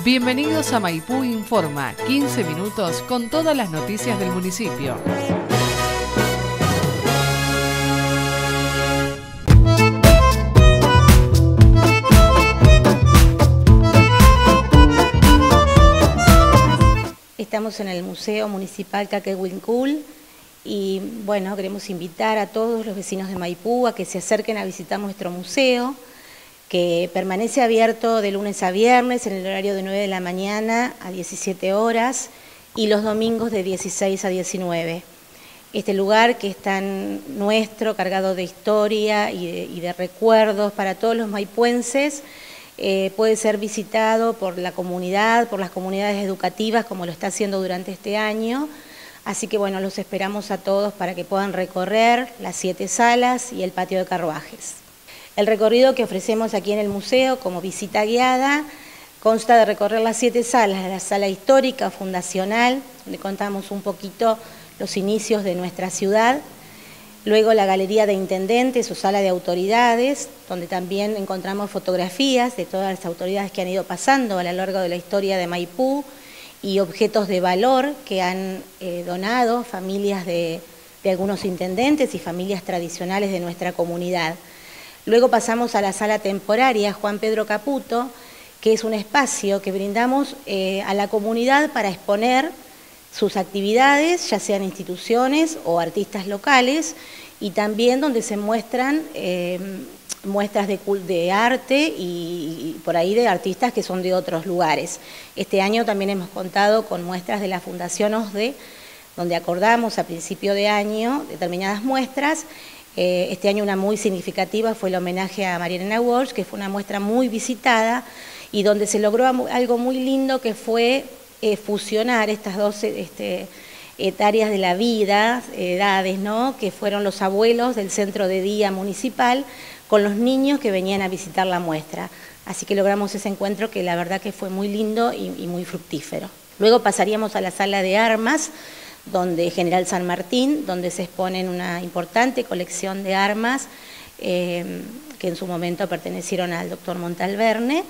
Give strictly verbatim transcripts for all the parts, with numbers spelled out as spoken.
Bienvenidos a Maipú Informa, quince minutos con todas las noticias del municipio. Estamos en el Museo Municipal Caquehuincul y bueno, queremos invitar a todos los vecinos de Maipú a que se acerquen a visitar nuestro museo, que permanece abierto de lunes a viernes en el horario de nueve de la mañana a diecisiete horas y los domingos de dieciséis a diecinueve. Este lugar que es tan nuestro, cargado de historia y de, y de recuerdos para todos los maipuenses, eh, puede ser visitado por la comunidad, por las comunidades educativas, como lo está haciendo durante este año. Así que bueno, los esperamos a todos para que puedan recorrer las siete salas y el patio de carruajes. El recorrido que ofrecemos aquí en el museo como visita guiada consta de recorrer las siete salas, la sala histórica, fundacional, donde contamos un poquito los inicios de nuestra ciudad, luego la galería de intendentes o sala de autoridades, donde también encontramos fotografías de todas las autoridades que han ido pasando a lo largo de la historia de Maipú y objetos de valor que han eh, donado familias de, de algunos intendentes y familias tradicionales de nuestra comunidad. Luego pasamos a la sala temporaria Juan Pedro Caputo, que es un espacio que brindamos eh, a la comunidad para exponer sus actividades, ya sean instituciones o artistas locales, y también donde se muestran eh, muestras de, de arte y, y por ahí de artistas que son de otros lugares. Este año también hemos contado con muestras de la Fundación OSDE, donde acordamos a principio de año determinadas muestras. Este año una muy significativa fue el homenaje a María Elena Walsh, que fue una muestra muy visitada y donde se logró algo muy lindo que fue eh, fusionar estas dos este, áreas de la vida, edades, ¿no? Que fueron los abuelos del centro de día municipal con los niños que venían a visitar la muestra. Así que logramos ese encuentro que la verdad que fue muy lindo y, y muy fructífero. Luego pasaríamos a la sala de armas, donde General San Martín, donde se exponen una importante colección de armas eh, que en su momento pertenecieron al doctor Montalverne,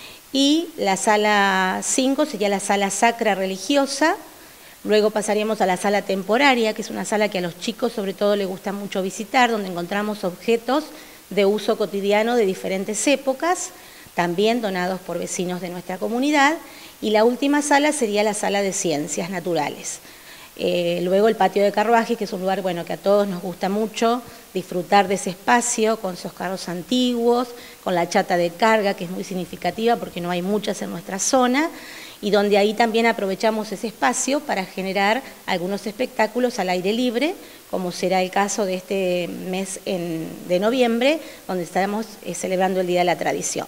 y la sala cinco sería la sala sacra religiosa. Luego pasaríamos a la sala temporaria, que es una sala que a los chicos sobre todo les gusta mucho visitar, donde encontramos objetos de uso cotidiano de diferentes épocas, también donados por vecinos de nuestra comunidad, y la última sala sería la sala de ciencias naturales. Eh, luego el patio de carruajes, que es un lugar bueno, que a todos nos gusta mucho disfrutar de ese espacio, con esos carros antiguos, con la chata de carga, que es muy significativa porque no hay muchas en nuestra zona, y donde ahí también aprovechamos ese espacio para generar algunos espectáculos al aire libre, como será el caso de este mes en, de noviembre, donde estaremos eh, celebrando el Día de la Tradición.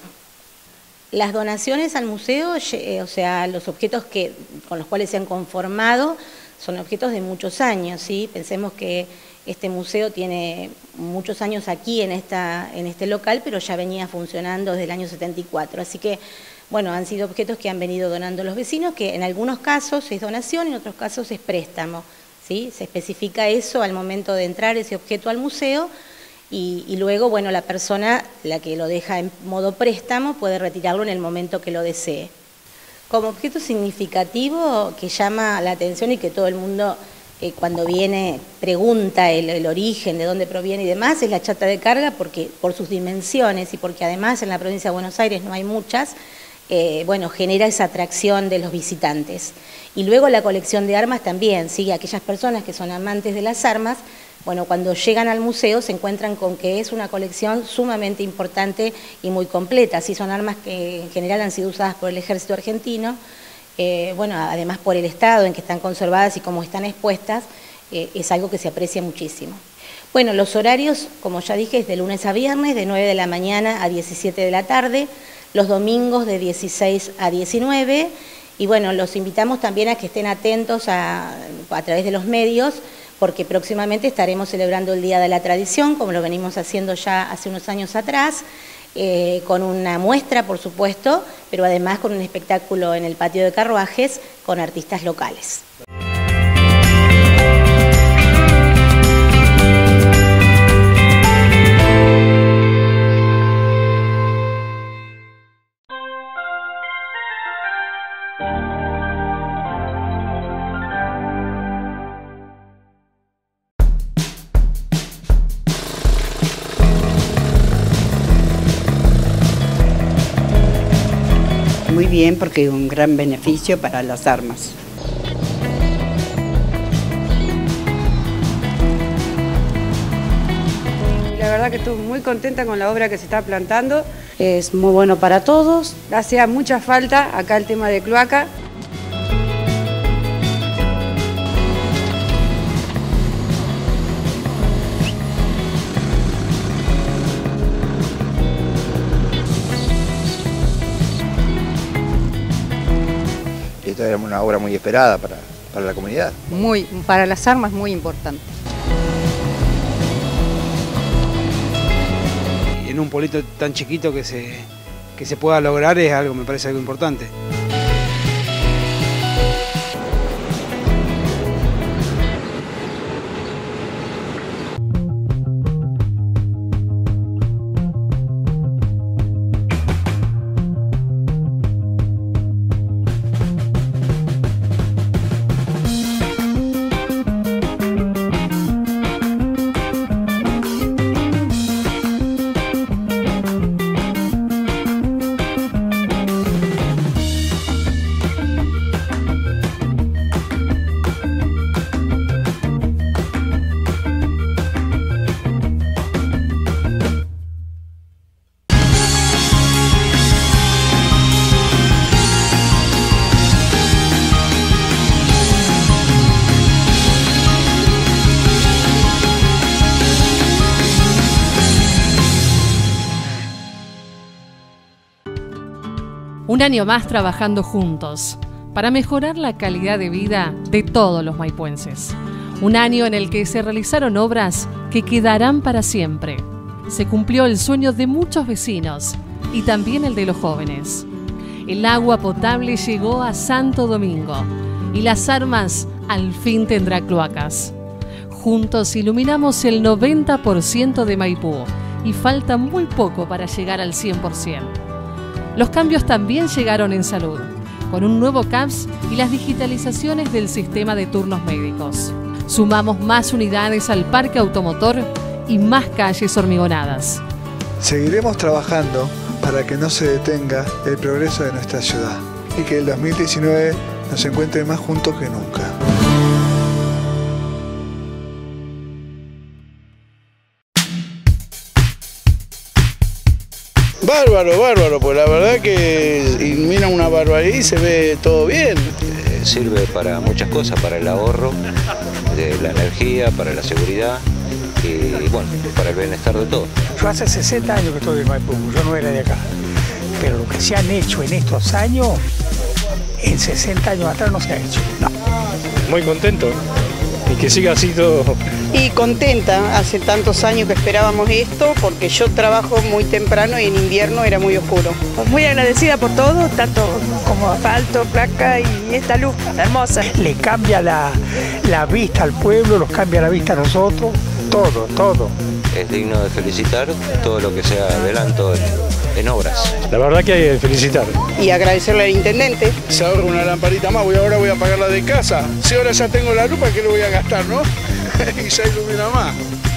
Las donaciones al museo, eh, o sea, los objetos que, con los cuales se han conformado, son objetos de muchos años, ¿sí? Pensemos que este museo tiene muchos años aquí en, esta, en este local, pero ya venía funcionando desde el año setenta y cuatro, así que, bueno, han sido objetos que han venido donando los vecinos, que en algunos casos es donación y en otros casos es préstamo, ¿sí? Se especifica eso al momento de entrar ese objeto al museo y, y luego, bueno, la persona, la que lo deja en modo préstamo, puede retirarlo en el momento que lo desee. Como objeto significativo que llama la atención y que todo el mundo eh, cuando viene pregunta el, el origen, de dónde proviene y demás, es la chata de carga, porque por sus dimensiones y porque además en la provincia de Buenos Aires no hay muchas, eh, bueno, genera esa atracción de los visitantes. Y luego la colección de armas también, ¿sí? Aquellas personas que son amantes de las armas, bueno, cuando llegan al museo se encuentran con que es una colección sumamente importante y muy completa. Sí, son armas que en general han sido usadas por el ejército argentino, eh, bueno, además por el estado en que están conservadas y cómo están expuestas, eh, es algo que se aprecia muchísimo. Bueno, los horarios, como ya dije, es de lunes a viernes, de nueve de la mañana a diecisiete de la tarde, los domingos de dieciséis a diecinueve, y bueno, los invitamos también a que estén atentos a, a través de los medios, porque próximamente estaremos celebrando el Día de la Tradición, como lo venimos haciendo ya hace unos años atrás, eh, con una muestra, por supuesto, pero además con un espectáculo en el patio de carruajes con artistas locales. Muy bien, porque es un gran beneficio para las armas. La verdad que estoy muy contenta con la obra que se está plantando. Es muy bueno para todos. Hacía mucha falta acá el tema de cloaca. Esta era una obra muy esperada para, para la comunidad. Muy, para las armas muy importante. En un pueblito tan chiquito que se, que se pueda lograr es algo, me parece algo importante. Un año más trabajando juntos para mejorar la calidad de vida de todos los maipuenses. Un año en el que se realizaron obras que quedarán para siempre. Se cumplió el sueño de muchos vecinos y también el de los jóvenes. El agua potable llegó a Santo Domingo y Las Armas al fin tendrá cloacas. Juntos iluminamos el noventa por ciento de Maipú y falta muy poco para llegar al cien por ciento. Los cambios también llegaron en salud, con un nuevo C A P S y las digitalizaciones del sistema de turnos médicos. Sumamos más unidades al parque automotor y más calles hormigonadas. Seguiremos trabajando para que no se detenga el progreso de nuestra ciudad y que el dos mil diecinueve nos encuentre más juntos que nunca. Bárbaro, bárbaro, pues la verdad que ilumina una barbaridad y se ve todo bien. Eh, sirve para muchas cosas, para el ahorro de la energía, para la seguridad y, y bueno, para el bienestar de todos. Yo hace sesenta años que estoy en Maipú, yo no era de acá, pero lo que se han hecho en estos años, en sesenta años atrás no se ha hecho. No. Muy contento y que siga así todo. Y contenta, hace tantos años que esperábamos esto, porque yo trabajo muy temprano y en invierno era muy oscuro. Muy agradecida por todo, tanto como asfalto, placa y esta luz hermosa. Le cambia la, la vista al pueblo, nos cambia la vista a nosotros, todo, todo. Es digno de felicitar todo lo que se adelantó en, en obras. La verdad que hay que felicitar. Y agradecerle al intendente. Se ahorra una lamparita más, voy ahora voy a pagar la de casa. Si ahora ya tengo la lupa, ¿qué le voy a gastar, no? Y ya ilumina más.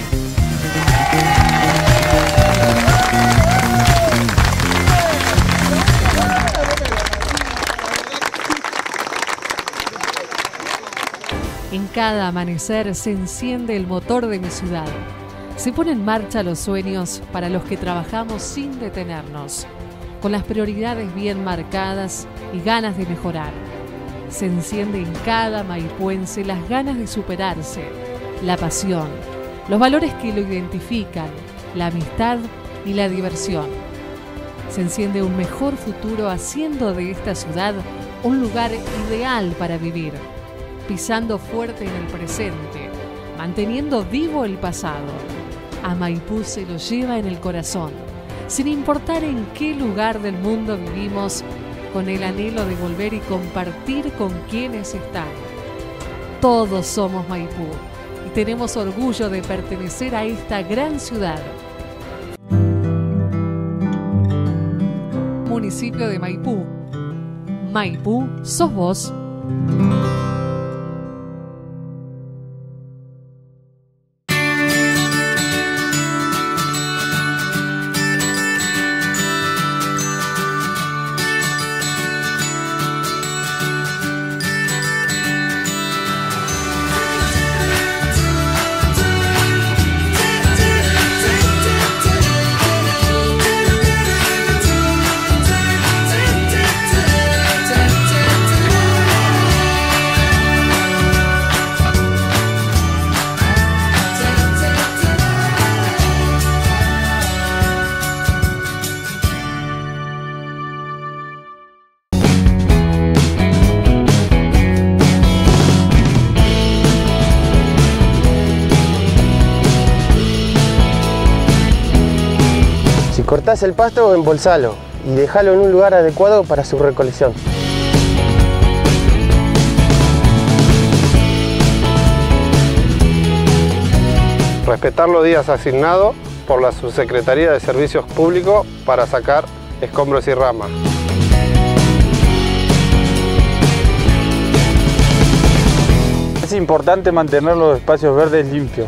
En cada amanecer se enciende el motor de mi ciudad. Se ponen en marcha los sueños para los que trabajamos sin detenernos, con las prioridades bien marcadas y ganas de mejorar. Se enciende en cada maipuense las ganas de superarse, la pasión, los valores que lo identifican, la amistad y la diversión. Se enciende un mejor futuro haciendo de esta ciudad un lugar ideal para vivir, pisando fuerte en el presente, manteniendo vivo el pasado. A Maipú se lo lleva en el corazón, sin importar en qué lugar del mundo vivimos, con el anhelo de volver y compartir con quienes están. Todos somos Maipú y tenemos orgullo de pertenecer a esta gran ciudad. Municipio de Maipú, Maipú, sos vos. Cortás el pasto, embolsalo y dejalo en un lugar adecuado para su recolección. Respetar los días asignados por la Subsecretaría de Servicios Públicos para sacar escombros y ramas. Es importante mantener los espacios verdes limpios.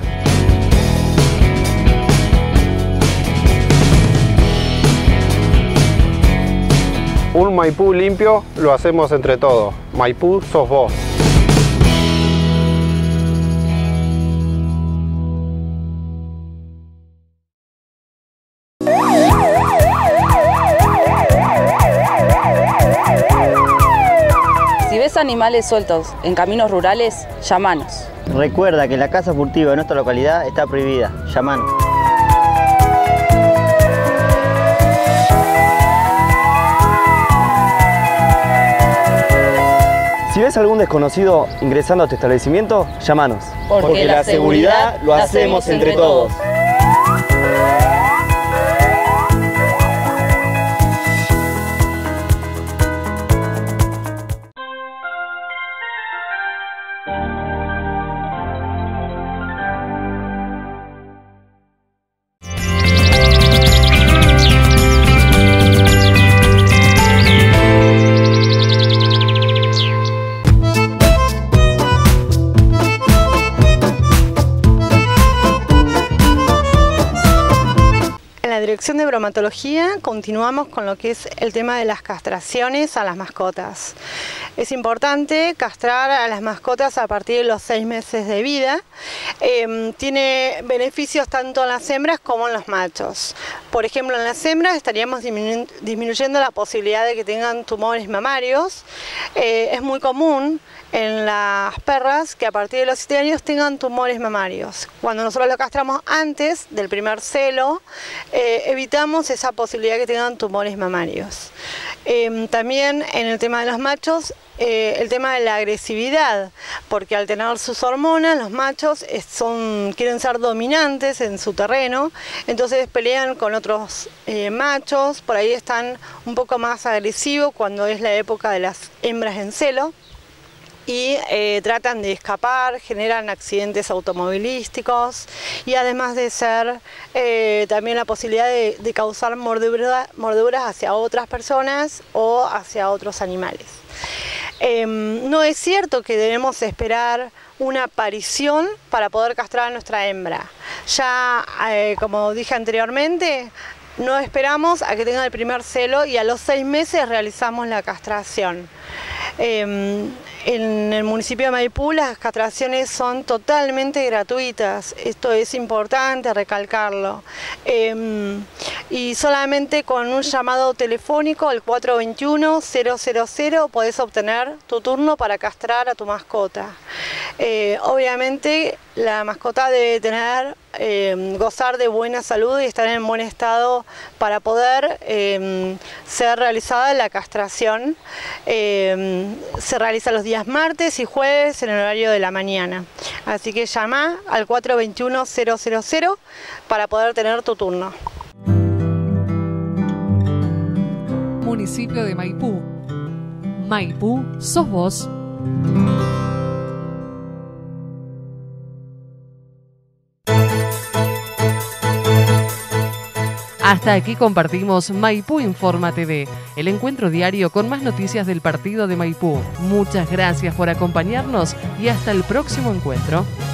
Un Maipú limpio lo hacemos entre todos. Maipú sos vos. Si ves animales sueltos en caminos rurales, llamanos. Recuerda que la caza furtiva de nuestra localidad está prohibida. Llamanos. Si ves a algún desconocido ingresando a tu establecimiento, llámanos. Porque, Porque la seguridad lo hacemos entre todos. Dirección de Bromatología continuamos con lo que es el tema de las castraciones a las mascotas. Es importante castrar a las mascotas a partir de los seis meses de vida. Eh, tiene beneficios tanto en las hembras como en los machos. Por ejemplo, en las hembras estaríamos diminu disminuyendo la posibilidad de que tengan tumores mamarios. Eh, es muy común en las perras que a partir de los siete años tengan tumores mamarios. Cuando nosotros lo castramos antes del primer celo, eh, evitamos esa posibilidad de que tengan tumores mamarios. Eh, también en el tema de los machos, eh, el tema de la agresividad, porque al tener sus hormonas, los machos son, quieren ser dominantes en su terreno, entonces pelean con otros eh, machos, por ahí están un poco más agresivos cuando es la época de las hembras en celo. Y eh, tratan de escapar, generan accidentes automovilísticos y además de ser eh, también la posibilidad de, de causar mordedura, mordeduras hacia otras personas o hacia otros animales. Eh, no es cierto que debemos esperar una aparición para poder castrar a nuestra hembra. Ya, eh, como dije anteriormente, no esperamos a que tenga el primer celo y a los seis meses realizamos la castración. Eh, En el municipio de Maipú las castraciones son totalmente gratuitas, esto es importante recalcarlo. Eh, y solamente con un llamado telefónico al cuatro dos uno, cero cero cero podés obtener tu turno para castrar a tu mascota. Eh, obviamente la mascota debe tener, eh, gozar de buena salud y estar en buen estado para poder eh, ser realizada la castración. Eh, se realiza los días martes y jueves en el horario de la mañana. Así que llama al cuatro dos uno, cero cero cero para poder tener tu turno. Municipio de Maipú. Maipú, sos vos. Hasta aquí compartimos Maipú Informa T V, el encuentro diario con más noticias del partido de Maipú. Muchas gracias por acompañarnos y hasta el próximo encuentro.